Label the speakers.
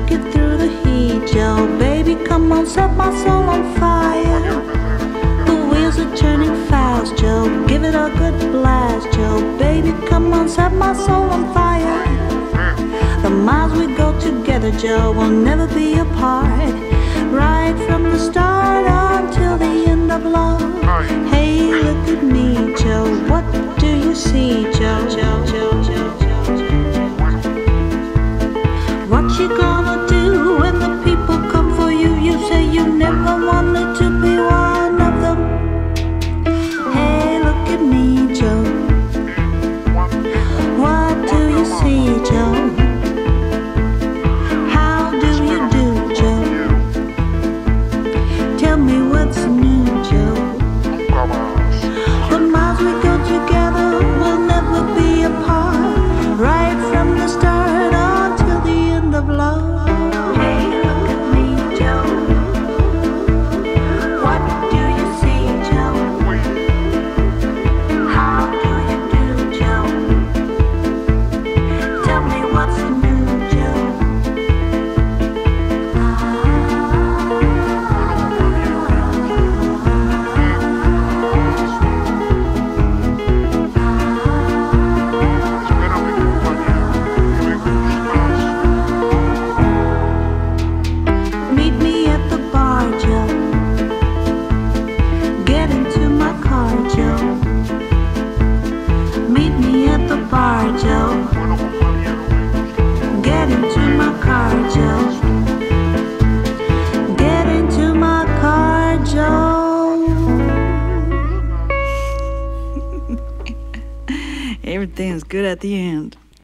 Speaker 1: make it through the heat, Joe. Baby, come on, set my soul on fire. The wheels are turning fast, Joe. Give it a good blast, Joe. Baby, come on, set my soul on fire. The miles we go together, Joe, will never be apart. Right from the start until the end of love. Hey, look at me, Joe. What do you see, Joe? Joe, Joe, Joe, Joe, Joe. What you gonna do when the people come for you? You say you never wanted to be one of them. Hey, look at me, Joe. What do you see, Joe? How do you do, Joe? Tell me what's new, Joe. The miles we go together will never be apart. Right from the start until the end of love. Hey, look at me, Joe. What do you see, Joe? How do you do, Joe? Tell me what's new, Joe. Meet me at the bar, Joe. Get into my car, Joe. Meet me at the bar, Joe. Get into my car, Joe. Get into my car, Joe.
Speaker 2: Everything's good at the end.